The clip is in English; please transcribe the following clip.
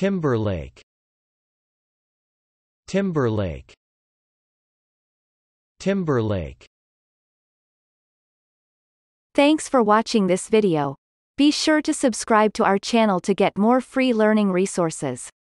timberlake, timberlake, timberlake. Thanks for watching this video. Be sure to subscribe to our channel to get more free learning resources.